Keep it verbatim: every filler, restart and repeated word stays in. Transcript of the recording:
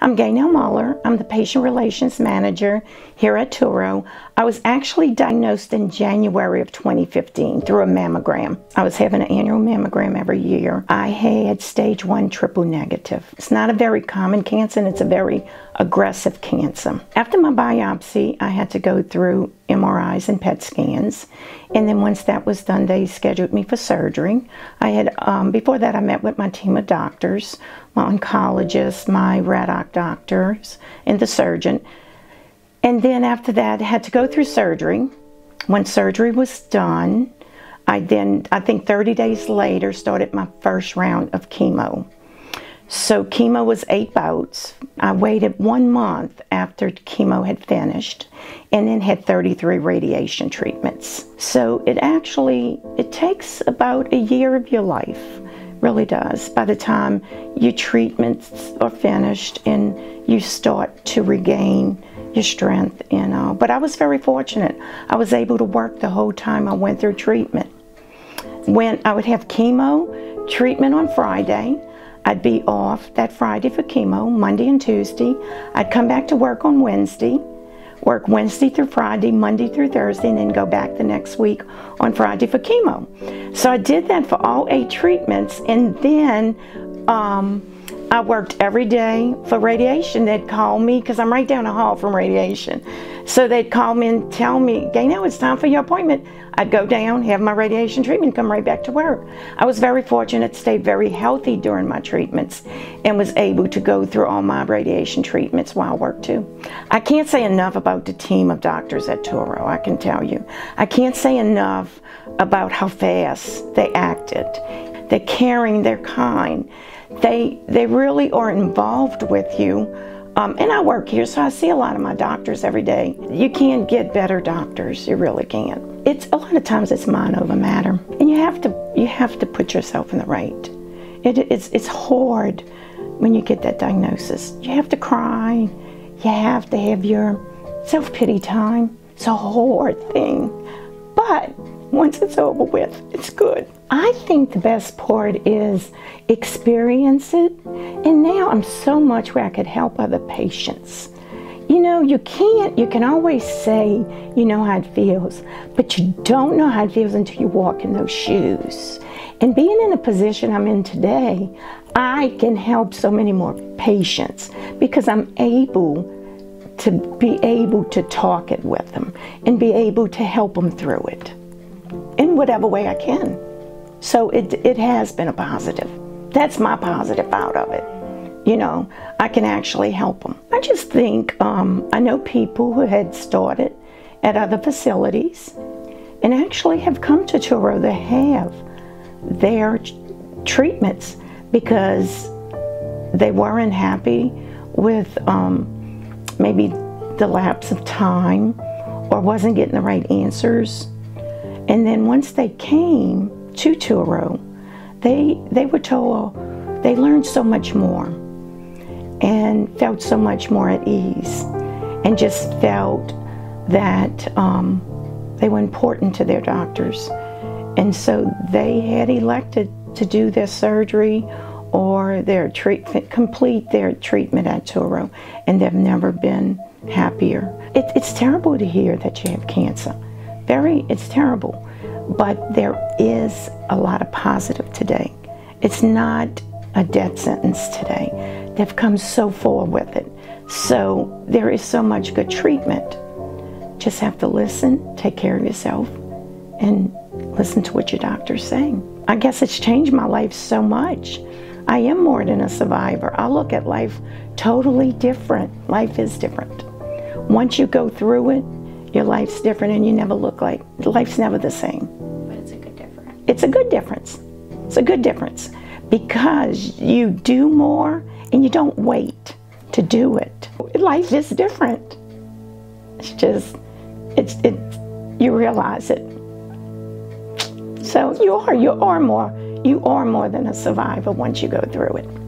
I'm Gaynell Muller. I'm the Patient Relations Manager here at Touro. I was actually diagnosed in January of twenty fifteen through a mammogram. I was having an annual mammogram every year. I had stage one triple negative. It's not a very common cancer, and it's a very aggressive cancer. After my biopsy, I had to go through M R Is and P E T scans, and then once that was done, they scheduled me for surgery. I had, um, before that, I met with my team of doctors, my oncologist, my radiology doctors, and the surgeon. And then after that, I had to go through surgery. When surgery was done, I then, I think thirty days later, started my first round of chemo. So chemo was eight bouts. I waited one month after chemo had finished and then had thirty-three radiation treatments. So it actually, it takes about a year of your life, really does, by the time your treatments are finished and you start to regain your strength. And, uh, but I was very fortunate. I was able to work the whole time I went through treatment. When I would have chemo treatment on Friday, I'd be off that Friday for chemo, Monday and Tuesday. I'd come back to work on Wednesday, work Wednesday through Friday, Monday through Thursday, and then go back the next week on Friday for chemo. So I did that for all eight treatments, and then um, I worked every day for radiation. They'd call me, because I'm right down the hall from radiation. So they'd call me and tell me, Gaynell, it's time for your appointment. I'd go down, have my radiation treatment, come right back to work. I was very fortunate, stayed very healthy during my treatments, and was able to go through all my radiation treatments while I worked too. I can't say enough about the team of doctors at Touro, I can tell you. I can't say enough about how fast they acted. They're caring, they're kind. They, they really are involved with you. Um, and I work here, so I see a lot of my doctors every day. You can't get better doctors, you really can't. It's a lot of times it's mind over matter, and you have to you have to put yourself in the right. It, it's it's hard when you get that diagnosis. You have to cry. You have to have your self-pity time. It's a hard thing, but once it's over with, it's good. I think the best part is experience it, and now I'm so much where I could help other patients. You know, you can't, you can always say you know how it feels, but you don't know how it feels until you walk in those shoes. And being in the position I'm in today, I can help so many more patients because I'm able to be able to talk it with them and be able to help them through it in whatever way I can. So it, it has been a positive. That's my positive out of it. You know, I can actually help them. I just think, um, I know people who had started at other facilities and actually have come to Touro to have their treatments because they weren't happy with um, maybe the lapse of time or wasn't getting the right answers. And then once they came to Touro, they, they were told they learned so much more and felt so much more at ease and just felt that um, they were important to their doctors. And so they had elected to do their surgery or their treatment, complete their treatment at Touro, and they've never been happier. It, it's terrible to hear that you have cancer. Very, it's terrible. But there is a lot of positive today. It's not a death sentence today. They've come so far with it. So there is so much good treatment. Just have to listen, take care of yourself, and listen to what your doctor's saying. I guess it's changed my life so much. I am more than a survivor. I look at life totally different. Life is different. Once you go through it, your life's different and you never look like, life's never the same. But it's a good difference. It's a good difference. It's a good difference because you do more and you don't wait to do it. Life is different. It's just, it's, it, you realize it. So you are, you are more, you are more than a survivor once you go through it.